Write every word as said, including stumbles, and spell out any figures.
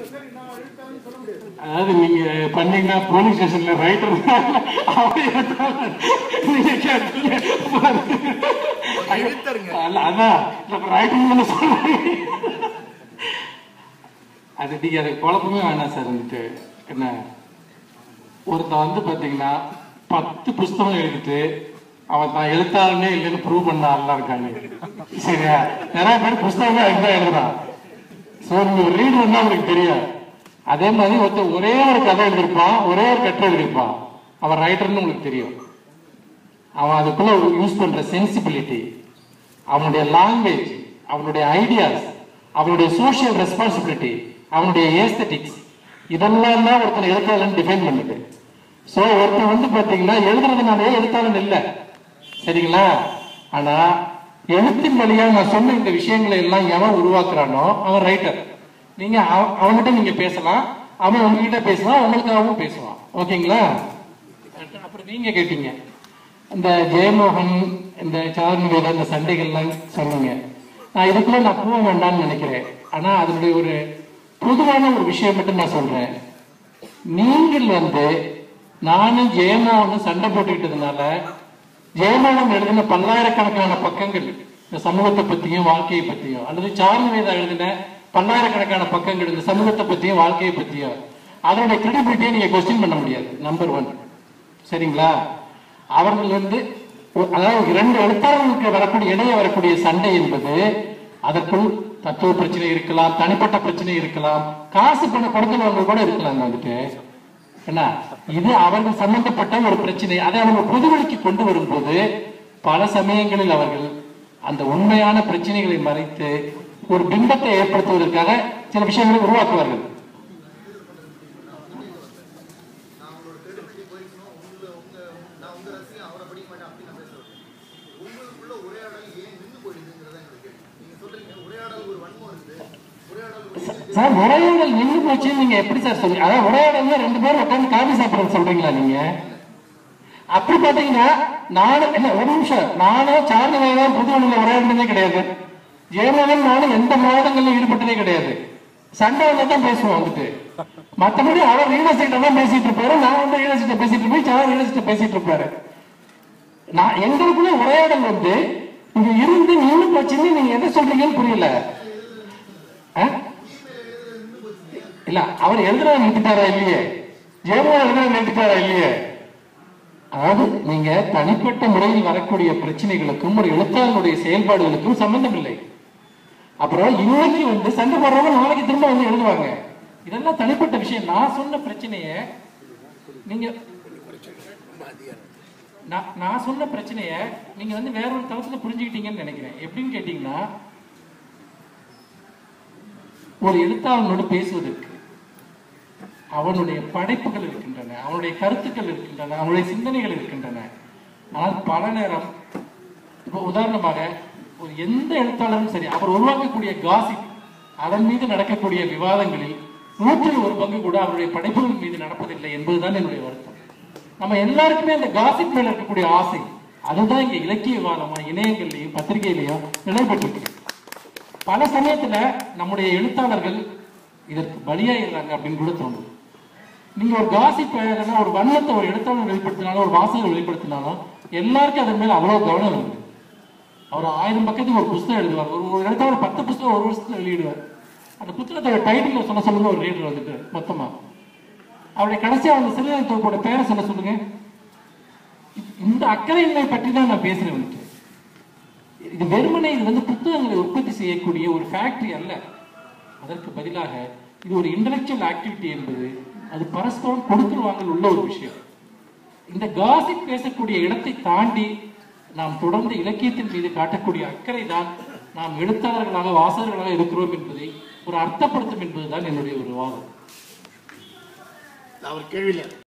அதாவது நீங்க பண்ணீங்கன்னா போலீஸ் ஸ்டேஷன்ல ரைட்டர் நீங்க கேட்டீங்க அதான் ரைட்டர் சொல்றீங்க. அது நீங்க அது குழப்பமே வேணாம் சார். வந்துட்டு என்ன ஒருத்தன் வந்து பாத்தீங்கன்னா பத்து புஸ்தகம் எழுதிட்டு அவன் தான் எழுத்தாளனே இல்லைன்னு ப்ரூவ் பண்ண ஆள்லாம் இருக்காங்க. சரியா? நிறைய பேர் புஸ்தகமே அதுதான் எழுதுறான். ஸோ நீங்க ஒரு ரீடர் இருந்தா உங்களுக்கு தெரியும். அதே மாதிரி ஒருத்தர் ஒரே ஒரு கதை எழுதியிருப்பான், ஒரே ஒரு கட்டுரை எழுதியிருப்பான், அவன் ரைட்டர்னு உங்களுக்கு தெரியும். அவன் அதுக்குள்ள யூஸ் பண்ற சென்சிபிலிட்டி, அவனுடைய லாங்குவேஜ், அவனுடைய ஐடியாஸ், அவனுடைய சோசியல் ரெஸ்பான்சிபிலிட்டி, அவனுடைய ஏஸ்தட்டிக்ஸ், இதெல்லாம் தான் ஒருத்தர் எழுத்தாளன் டிஃபைன் பண்ணுது. ஸோ ஒருத்தர் வந்து பாத்தீங்கன்னா எழுதுறதுனாலே எழுத்தாளன் இல்லை. சரிங்களா? ஆனா எழுத்தின் வழியா நான் சொன்ன இந்த விஷயங்களை எல்லாம் எவன் உருவாக்குறானோ அவன் ரைட்டர். நீங்க அவன்கிட்ட நீங்க பேசலாம், அவன் உங்ககிட்ட பேசலாம், அவங்களுக்காகவும் பேசுவான். ஓகேங்களா? அப்புறம் நீங்க கேட்டீங்க இந்த ஜெயமோகன் இந்த சாருநிவேதா இந்த சண்டைகள்லாம் சொன்னீங்க. நான் இதுக்குள்ள நான் போக வேண்டாம்னு நினைக்கிறேன். ஆனா அதனுடைய ஒரு பொதுவான ஒரு விஷயம் மட்டும் நான் சொல்றேன். நீங்கள் வந்து நானும் ஜெயமோகனும் சண்டை போட்டுக்கிட்டதுனால ஜெயமோகன் எழுதின பல்லாயிரக்கணக்கான பக்கங்கள் இந்த சமூகத்தை பத்தியும் வாழ்க்கையை பத்தியும், அல்லது சாருநிவேதா எழுதின பல்லாயிரக்கணக்கான பக்கங்கள் இந்த சமூகத்தை பத்தியும் வாழ்க்கையை பத்தியும், அதனுடைய கிரெடிபிலிட்டியை நீங்க கொஸ்டின் பண்ண முடியாது. Number one. சரிங்களா? அவர்கள் வந்து அதாவது இரண்டு எழுத்தாளர்களுக்கு வரக்கூடிய இடையே வரக்கூடிய சண்டை என்பது அதற்குள் தத்துவ பிரச்சனை இருக்கலாம், தனிப்பட்ட பிரச்சனை இருக்கலாம், காசு பண்ண கொடுக்கிறவங்க கூட இருக்கலாம். வந்துட்டு என்ன இது அவர்கள் சம்பந்தப்பட்ட ஒரு பிரச்சனை. அதை அவங்க பொதுவெளிக்கு கொண்டு வரும்போது பல சமயங்களில் அவர்கள் அந்த உண்மையான பிரச்சனைகளை மறைத்து ஒரு பிம்பத்தை ஏற்படுத்துவதற்காக சில விஷயங்களை உருவாக்குவார்கள். சார் உரையாடல் நின்று போச்சு நீங்க எப்படி சார் சொல்றீங்க? அதான் உரையாடல் ரெண்டு பேரும் உட்காந்து காபி சாப்பிடுறது சொல்றீங்களா நீங்க? அப்படி பாத்தீங்கன்னா நானும் என்ன ஒரு நிமிஷம் நானும் சாருநிவேதா புதுவெளியில உரையாடுனதே கிடையாது. ஜெயமோகன் நானும் எந்த மாதங்கள்ல ஈடுபட்டதே கிடையாது. சண்டை தான் பேசுவோம். வந்துட்டு மற்றபடி அவர் யூனிவர்சிட்டியில தான் பேசிட்டு இருப்பாரு, நான் வந்து யூனிவர்சிட்டியில பேசிட்டு இருப்பேன், சார் யூனிவர்சிட்டியில பேசிட்டு இருப்பாரு. நான் எங்களுக்குள்ள உரையாடல் வந்து இங்க இருந்து நின்று போச்சுன்னு நீங்க எதை சொல்றீங்கன்னு புரியல. இல்ல அவர் எழுதுறத நிறுத்திட்டாரா இல்லையே, ஜெயமோகன் எழுதுறத நிறுத்திட்டாரா இல்லையே. அதாவது நீங்க தனிப்பட்ட முறையில் வரக்கூடிய பிரச்சனைகளுக்கும் ஒரு எழுத்தாளனுடைய செயல்பாடுகளுக்கும் சம்பந்தம் இல்லை. அப்புறம் இன்னைக்கு வந்து சண்டை போடுறவங்க நாளைக்கு திரும்ப வந்து எழுதுவாங்க. இதெல்லாம் தனிப்பட்ட விஷயம். நான் சொன்ன பிரச்சனைய நீங்க நான் சொன்ன பிரச்சனைய நீங்க வந்து வேற ஒரு தளத்துல புரிஞ்சுக்கிட்டீங்கன்னு நினைக்கிறேன். எப்படின்னு கேட்டீங்கன்னா, ஒரு எழுத்தாளனோடு பேசுவதற்கு அவனுடைய படைப்புகள் இருக்கின்றன, அவனுடைய கருத்துக்கள் இருக்கின்றன, அவனுடைய சிந்தனைகள் இருக்கின்றன. ஆனால் பல நேரம் இப்போ உதாரணமாக ஒரு எந்த எழுத்தாளரும் சரி, அவர் உருவாக்கக்கூடிய காசிப், அதன் மீது நடக்கக்கூடிய விவாதங்களில் நூற்றில் ஒரு பங்கு கூட அவருடைய படைப்புகள் மீது நடப்பதில்லை என்பதுதான் என்னுடைய வருத்தம். நம்ம எல்லாருக்குமே அந்த காசிப் மேல இருக்கக்கூடிய ஆசை, அதுதான் இங்க இலக்கிய விவாதமா இணையங்கள்லையும் பத்திரிகையிலையும் நிலைப்பட்டு பல சமயத்துல நம்முடைய எழுத்தாளர்கள் இதற்கு பலியாயிடுறாங்க அப்படின்னு கூட தோணுது. நீங்க ஒரு காசிப் ஒரு வண்ணத்தை ஒரு எழுத்தாளர் வெளிப்படுத்தினாலும் ஒரு வாசகர் வெளிப்படுத்தினாலும் எல்லாருக்கும் அதன் மேல அவ்வளவு கவனம் இருக்கு. அவர் ஆயிரம் பக்கத்துக்கு ஒரு புத்தகம் எழுதுவார், ஒரு எழுத்தாளர் பத்து புத்தகம் ஒரு வருஷத்துல வெளியிடுவார். அந்த புத்தகத்தோட டைட்டில் சொல்ல சொல்லுங்க ஒரு ரீடர் வந்துட்டு மொத்தமா அவருடைய கடைசியா அந்த சிறுகதை தொகுப்போட பேரை சொல்ல சொல்லுங்க. இந்த அக்கறையின்மை பற்றி தான் நான் பேசுறேன். வந்துட்டு இது வெறுமனை இது வந்து புத்தகங்களை உற்பத்தி செய்யக்கூடிய ஒரு ஃபேக்டரி அல்ல. அதற்கு பதிலாக இது ஒரு இன்டலெக்சுவல் ஆக்டிவிட்டி என்பது அது பரஸ்பரம் கொடுக்கல் வாங்கல் உள்ள ஒரு விஷயம். இந்த காசிப் பேசக்கூடிய இடத்தை தாண்டி நாம் தொடர்ந்து இலக்கியத்தின் மீது காட்டக்கூடிய அக்கறை தான் நாம் எழுத்தாளர்களாக வாசகர்களாக இருக்கிறோம் என்பதை ஒரு அர்த்தப்படுத்தும் என்பதுதான் என்னுடைய ஒரு வாதம். அவர் கேள்வியில